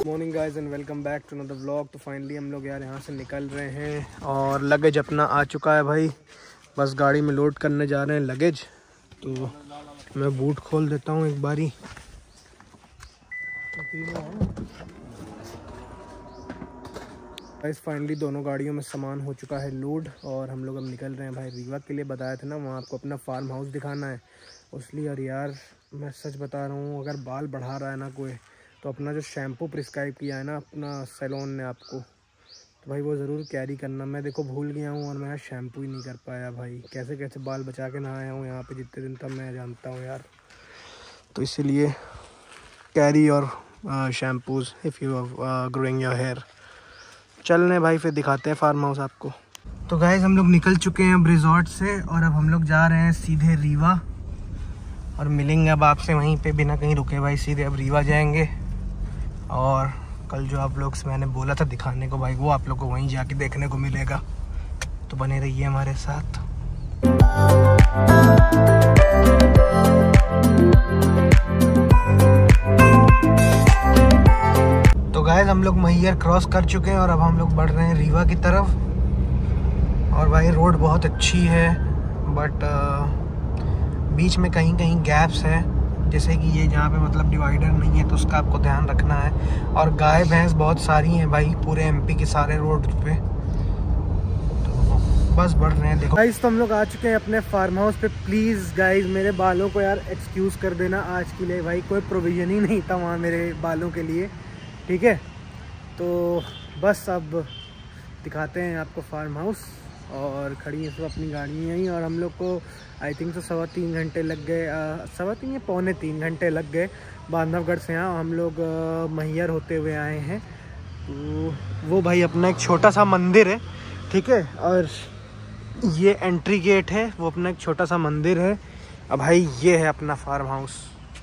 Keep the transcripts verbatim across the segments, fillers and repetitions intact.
Morning guys and welcome back to another vlog. तो finally हम लोग यार यहाँ से निकल रहे हैं और लगेज अपना आ चुका है भाई। बस गाड़ी में लोड करने जा रहे हैं लगेज। तो मैं बूट खोल देता हूँ एक बारी। गाइस फाइनली दोनों गाड़ियों में सामान हो चुका है लोड और हम लोग अब निकल रहे हैं भाई रीवा के लिए। बताया था ना वहाँ आपको अपना फार्म हाउस दिखाना है उसलिए। और यार मैं सच बता रहा हूँ, अगर बाल बढ़ा रहा है ना कोई तो अपना जो शैम्पू प्रिस्क्राइब किया है ना अपना सैलून ने आपको, तो भाई वो ज़रूर कैरी करना। मैं देखो भूल गया हूँ और मैं शैम्पू ही नहीं कर पाया भाई। कैसे कैसे बाल बचा के ना आया हूँ यहाँ पे जितने दिन तक मैं जानता हूँ यार। तो इसीलिए कैरी और shampoos if you are growing your hair. चलने भाई फिर दिखाते हैं फार्म हाउस आपको। तो गाइस हम लोग निकल चुके हैं अब रिजॉर्ट से और अब हम लोग जा रहे हैं सीधे रीवा और मिलेंगे अब आपसे वहीं पे बिना कहीं रुके भाई। सीधे अब रीवा जाएंगे और कल जो आप लोग से मैंने बोला था दिखाने को भाई वो आप लोग को वहीं जाके देखने को मिलेगा। तो बने रहिए हमारे साथ। तो गाइस हम लोग मैहर क्रॉस कर चुके हैं और अब हम लोग बढ़ रहे हैं रीवा की तरफ। और भाई रोड बहुत अच्छी है बट बीच में कहीं कहीं गैप्स है, जैसे कि ये जहाँ पे मतलब डिवाइडर नहीं है तो उसका आपको ध्यान रखना है। और गाय भैंस बहुत सारी हैं भाई पूरे एमपी के सारे रोड पे। तो बस बढ़ रहे हैं। देखो गाइस तो हम लोग आ चुके हैं अपने फार्म हाउस पे। प्लीज़ गाइस मेरे बालों को यार एक्सक्यूज़ कर देना आज के लिए भाई, कोई प्रोविज़न ही नहीं था वहाँ मेरे बालों के लिए, ठीक है। तो बस अब दिखाते हैं आपको फार्म हाउस। और खड़ी है सब अपनी गाड़ी यहीं और हम लोग को आई थिंक तो सवा तीन घंटे लग गए, सवा तीन या पौने तीन घंटे लग गए बांधवगढ़ से। यहाँ हम लोग मैहर होते हुए आए हैं। तो वो भाई अपना एक छोटा सा मंदिर है, ठीक है। और ये एंट्री गेट है, वो अपना एक छोटा सा मंदिर है। अब भाई ये है अपना फार्म हाउस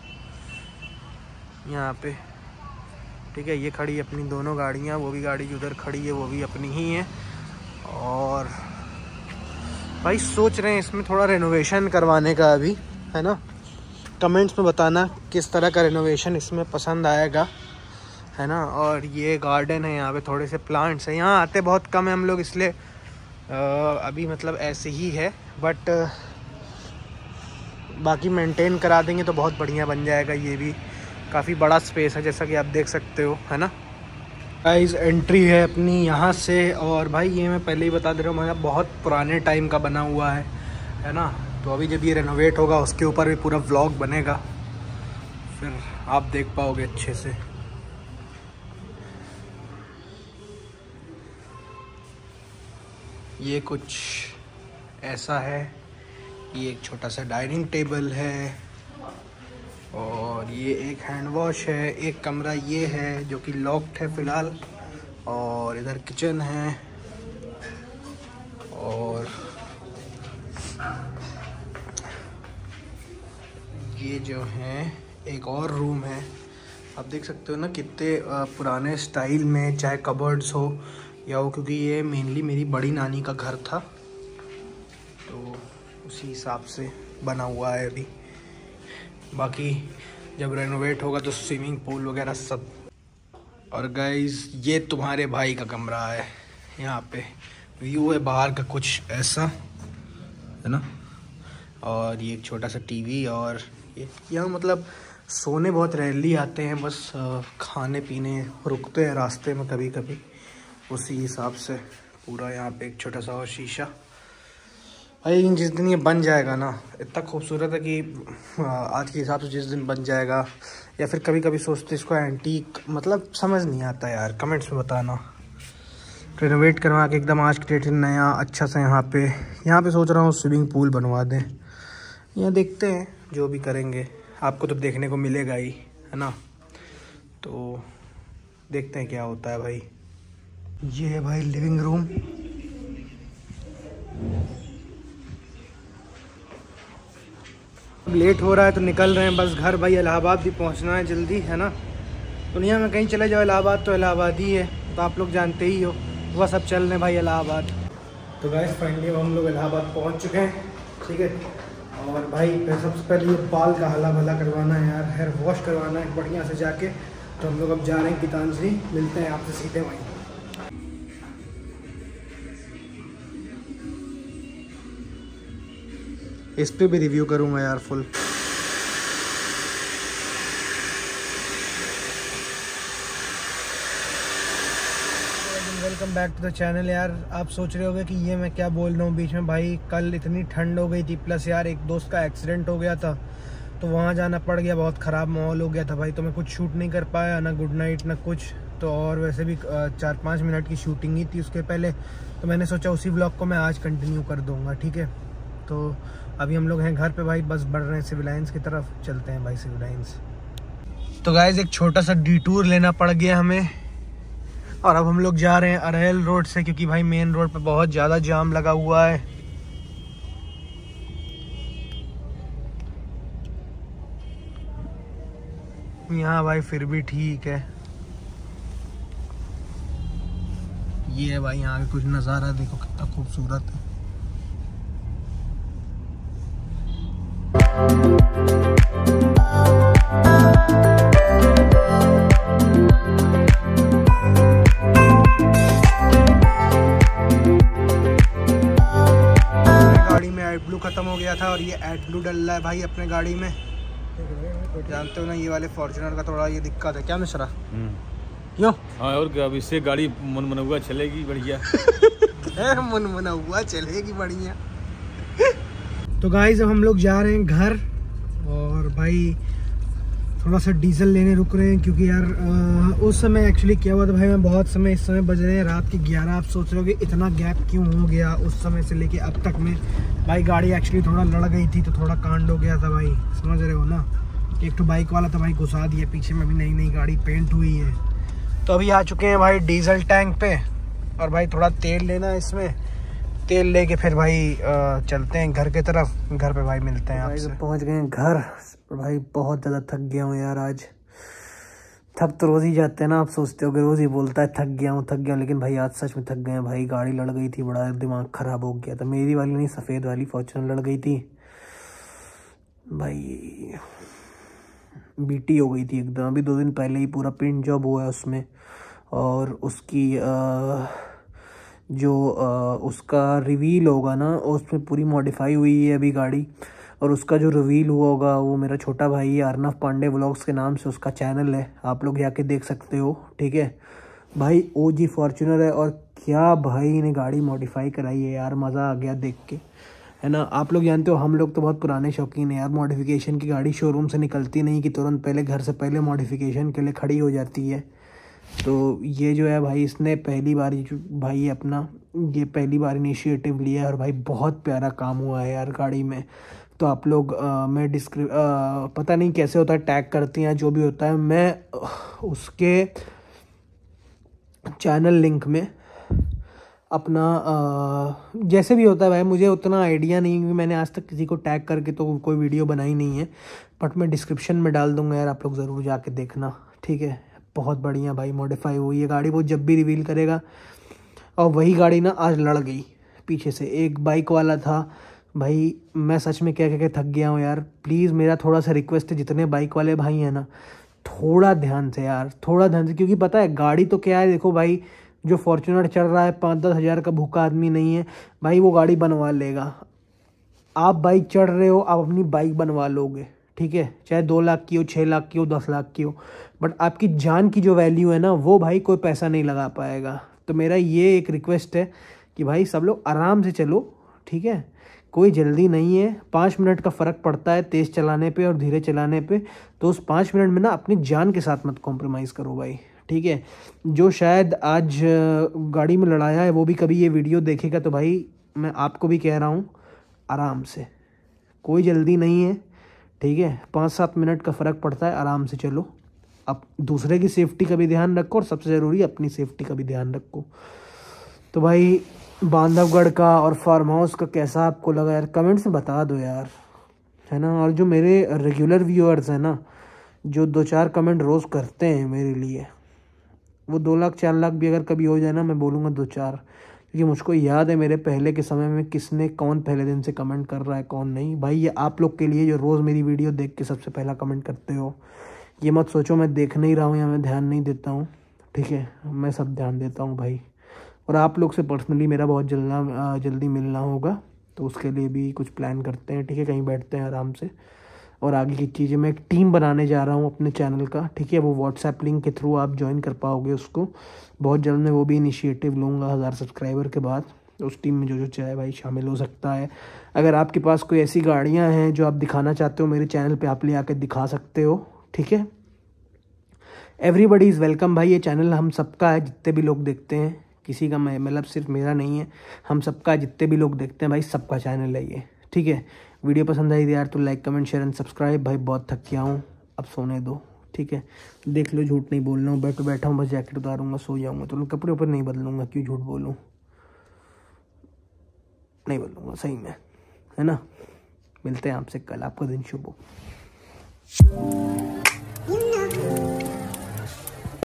यहाँ पे, ठीक है। ये खड़ी है अपनी दोनों गाड़ियाँ, वो भी गाड़ी उधर खड़ी है वो भी अपनी ही है। और भाई सोच रहे हैं इसमें थोड़ा रेनोवेशन करवाने का अभी, है ना। कमेंट्स में बताना किस तरह का रेनोवेशन इसमें पसंद आएगा, है ना। और ये गार्डन है, यहाँ पे थोड़े से प्लांट्स हैं। यहाँ आते बहुत कम है हम लोग इसलिए अभी मतलब ऐसे ही है, बट बाकी मेंटेन करा देंगे तो बहुत बढ़िया बन जाएगा। ये भी काफ़ी बड़ा स्पेस है जैसा कि आप देख सकते हो, है ना। गाइस एंट्री है अपनी यहाँ से। और भाई ये मैं पहले ही बता दे रहा हूँ, मतलब बहुत पुराने टाइम का बना हुआ है, है ना। तो अभी जब ये रेनोवेट होगा उसके ऊपर भी पूरा व्लॉग बनेगा, फिर आप देख पाओगे अच्छे से। ये कुछ ऐसा है, ये एक छोटा सा डाइनिंग टेबल है और ये एक हैंड वॉश है। एक कमरा ये है जो कि लॉक्ड है फ़िलहाल। और इधर किचन है और ये जो है एक और रूम है। आप देख सकते हो ना कितने पुराने स्टाइल में, चाहे कबर्ड्स हो या हो, क्योंकि ये मेनली मेरी बड़ी नानी का घर था तो उसी हिसाब से बना हुआ है अभी। बाकी जब रेनोवेट होगा तो स्विमिंग पूल वगैरह सब। और गाइस ये तुम्हारे भाई का कमरा है, यहाँ पे व्यू है बाहर का कुछ ऐसा, है ना। और ये एक छोटा सा टीवी। और ये यहाँ मतलब सोने बहुत रेयरली आते हैं, बस खाने पीने रुकते हैं रास्ते में कभी कभी, उसी हिसाब से पूरा यहाँ पे एक छोटा सा और शीशा। भाई जिस दिन ये बन जाएगा ना इतना खूबसूरत है कि आज के हिसाब से जिस दिन बन जाएगा, या फिर कभी कभी सोचते इसको एंटीक, मतलब समझ नहीं आता यार। कमेंट्स में बताना। रेनोवेट करवा के एकदम आज के डेट नया अच्छा सा यहाँ पे यहाँ पे सोच रहा हूँ स्विमिंग पूल बनवा दें। यहाँ देखते हैं जो भी करेंगे, आपको तो देखने को मिलेगा ही, है ना। तो देखते हैं क्या होता है भाई। ये है भाई लिविंग रूम। लेट हो रहा है तो निकल रहे हैं बस घर भाई। इलाहाबाद भी पहुंचना है जल्दी, है ना। दुनिया में कहीं चले जाओ इलाहाबाद तो इलाहाबाद ही है, तो आप लोग जानते ही हो। बस अब चल रहे भाई इलाहाबाद। तो गाइस फाइनली हम लोग इलाहाबाद पहुंच चुके हैं, ठीक है। और भाई सबसे पहले ये बाल का हला भला करवाना है यार, हेयर वॉश करवाना है बढ़िया से जाके। तो हम लोग अब जा रहे हैं गीतांजलि, मिलते हैं आपसे सीधे वहीं। इस पे भी रिव्यू करूँगा यार full. Welcome back to the channel. यार आप सोच रहे होगे कि ये मैं क्या बोल रहा हूँ बीच में। भाई कल इतनी ठंड हो गई थी, प्लस यार एक दोस्त का एक्सीडेंट हो गया था, तो वहाँ जाना पड़ गया। बहुत ख़राब माहौल हो गया था भाई, तो मैं कुछ शूट नहीं कर पाया, ना गुड नाइट ना कुछ। तो और वैसे भी चार पाँच मिनट की शूटिंग ही थी उसके पहले, तो मैंने सोचा उसी ब्लॉग को मैं आज कंटिन्यू कर दूँगा। ठीक है, तो अभी हम लोग हैं घर पे भाई, बस बढ़ रहे हैं सिविल लाइन्स की तरफ, चलते हैं भाई सिविल लाइन्स। तो गाइस एक छोटा सा डिटूर लेना पड़ गया हमें, और अब हम लोग जा रहे हैं अरेल रोड से, क्योंकि भाई मेन रोड पे बहुत ज़्यादा जाम लगा हुआ है। यहाँ भाई फिर भी ठीक है। ये है भाई यहाँ का कुछ नज़ारा, देखो कितना खूबसूरत है। गाड़ी में एड ब्लू खत्म हो गया था, और ये एड ब्लू डल रहा है भाई अपने गाड़ी में। जानते हो ना ये वाले फॉर्च्यूनर का थोड़ा ये दिक्कत है। क्या मिश्रा क्यों? हाँ और क्या, अब इससे गाड़ी मन मन हुआ चलेगी बढ़िया। मन मन हुआ चलेगी बढ़िया। तो गाइस अब हम लोग जा रहे हैं घर, और भाई थोड़ा सा डीजल लेने रुक रहे हैं, क्योंकि यार आ, उस समय एक्चुअली क्या हुआ था भाई, मैं बहुत समय, इस समय बज रहे हैं रात के ग्यारह। आप सोच रहे हो कि इतना गैप क्यों हो गया उस समय से लेके अब तक में। भाई गाड़ी एक्चुअली थोड़ा लड़ गई थी, तो थोड़ा कांड हो गया था भाई, समझ रहे हो ना। एक तो बाइक वाला था भाई, घुसा दिया पीछे में, भी नई नई गाड़ी पेंट हुई है। तो अभी आ चुके हैं भाई डीजल टैंक पे, और भाई थोड़ा तेल लेना है इसमें। तेल लेके फिर भाई चलते हैं घर की तरफ। घर पे भाई मिलते हैं आपसे। पहुंच गए हैं घर। भाई बहुत ज़्यादा थक गया हूँ यार आज। थक तो रोज़ ही जाते हैं ना, आप सोचते हो कि रोज़ ही बोलता है थक गया हूँ थक गया हूँ, लेकिन भाई आज सच में थक गए हैं भाई। गाड़ी लड़ गई थी, बड़ा दिमाग ख़राब हो गया था। मेरी वाली नहीं, सफ़ेद वाली फॉर्च्यूनर लड़ गई थी भाई, बीटी हो गई थी एकदम। अभी दो दिन पहले ही पूरा पेंट जॉब हुआ है उसमें, और उसकी आ, जो आ, उसका रिवील होगा ना, उसमें पूरी मॉडिफाई हुई है अभी गाड़ी। और उसका जो रिवील हुआ होगा वो मेरा छोटा भाई है, अर्नव पांडे व्लॉग्स के नाम से उसका चैनल है, आप लोग जाके देख सकते हो। ठीक है भाई, ओजी फॉर्च्यूनर है, और क्या भाई ने गाड़ी मॉडिफाई कराई है यार, मज़ा आ गया देख के, है ना। आप लोग जानते हो हम लोग तो बहुत पुराने शौकीन हैं यार, मॉडिफिकेशन की गाड़ी शोरूम से निकलती नहीं कि तुरंत पहले घर से पहले मॉडिफिकेशन के लिए खड़ी हो जाती है। तो ये जो है भाई, इसने पहली बार भाई अपना ये पहली बार इनिशिएटिव लिया है, और भाई बहुत प्यारा काम हुआ है यार गाड़ी में। तो आप लोग आ, मैं डिस्क्रिप पता नहीं कैसे होता है, टैग करती हैं जो भी होता है, मैं उसके चैनल लिंक में अपना आ, जैसे भी होता है भाई, मुझे उतना आइडिया नहीं, क्योंकि मैंने आज तक किसी को टैग करके तो कोई वीडियो बनाई नहीं है, बट मैं डिस्क्रिप्शन में डाल दूंगा यार, आप लोग ज़रूर जाके देखना। ठीक है, बहुत बढ़िया भाई मॉडिफाई हुई है गाड़ी, वो जब भी रिवील करेगा। और वही गाड़ी ना आज लड़ गई पीछे से, एक बाइक वाला था भाई। मैं सच में क्या कह के थक गया हूँ यार। प्लीज़ मेरा थोड़ा सा रिक्वेस्ट है, जितने बाइक वाले भाई हैं ना, थोड़ा ध्यान से यार, थोड़ा ध्यान से, क्योंकि पता है गाड़ी तो क्या है, देखो भाई जो फॉर्च्यूनर चल रहा है, पाँच दस हज़ार का भूखा आदमी नहीं है भाई, वो गाड़ी बनवा लेगा। आप बाइक चढ़ रहे हो, आप अपनी बाइक बनवा लोगे, ठीक है, चाहे दो लाख की हो, छः लाख की हो, दस लाख की हो, बट आपकी जान की जो वैल्यू है ना, वो भाई कोई पैसा नहीं लगा पाएगा। तो मेरा ये एक रिक्वेस्ट है कि भाई सब लोग आराम से चलो, ठीक है, कोई जल्दी नहीं है। पाँच मिनट का फ़र्क पड़ता है तेज़ चलाने पे और धीरे चलाने पे, तो उस पाँच मिनट में ना अपनी जान के साथ मत कॉम्प्रोमाइज़ करो भाई, ठीक है। जो शायद आज गाड़ी में लड़ाया है वो भी कभी ये वीडियो देखेगा, तो भाई मैं आपको भी कह रहा हूँ आराम से, कोई जल्दी नहीं है, ठीक है। पाँच सात मिनट का फ़र्क पड़ता है, आराम से चलो। अब दूसरे की सेफ्टी का भी ध्यान रखो, और सबसे ज़रूरी अपनी सेफ्टी का भी ध्यान रखो। तो भाई बांधवगढ़ का और फार्म हाउस का कैसा आपको लगा यार, कमेंट्स में बता दो यार, है ना। और जो मेरे रेगुलर व्यूअर्स हैं ना, जो दो चार कमेंट रोज़ करते हैं मेरे लिए, वो दो लाख चार लाख भी अगर कभी हो जाए ना, मैं बोलूँगा दो चार, क्योंकि मुझको याद है मेरे पहले के समय में किसने कौन पहले दिन से कमेंट कर रहा है कौन नहीं। भाई ये आप लोग के लिए जो रोज़ मेरी वीडियो देख के सबसे पहला कमेंट करते हो, ये मत सोचो मैं देख नहीं रहा हूँ या मैं ध्यान नहीं देता हूँ, ठीक है, मैं सब ध्यान देता हूँ भाई। और आप लोग से पर्सनली मेरा बहुत जल्दना जल्दी मिलना होगा, तो उसके लिए भी कुछ प्लान करते हैं, ठीक है, कहीं बैठते हैं आराम से। और आगे की चीज़ें, मैं एक टीम बनाने जा रहा हूँ अपने चैनल का, ठीक है, वो व्हाट्सएप लिंक के थ्रू आप ज्वाइन कर पाओगे उसको। बहुत जल्द मैं वो भी इनिशिएटिव लूँगा हज़ार सब्सक्राइबर के बाद। उस टीम में जो जो चाहे भाई शामिल हो सकता है। अगर आपके पास कोई ऐसी गाड़ियाँ हैं जो आप दिखाना चाहते हो मेरे चैनल पे, आप ले आकर दिखा सकते हो, ठीक है। एवरीबडी इज़ वेलकम भाई, ये चैनल हम सबका है, जितने भी लोग देखते हैं, किसी का मैं मतलब सिर्फ मेरा नहीं है, हम सबका, जितने भी लोग देखते हैं भाई सबका चैनल है ये, ठीक है। वीडियो पसंद आई यार तो like comment share and subscribe. भाई बहुत थक गया हूँ, अब सोने दो, ठीक है। देख लो झूठ नहीं बोल रहा हूँ, बैठ बैठा हूँ, बस जैकेट उतारूँगा सो जाऊँगा, तो कपड़े ऊपर नहीं बदलूँगा, क्यों झूठ बोलूँ, नहीं बदलूँगा सही में, है ना। मिलते हैं आपसे कल, आपका दिन शुभ हो।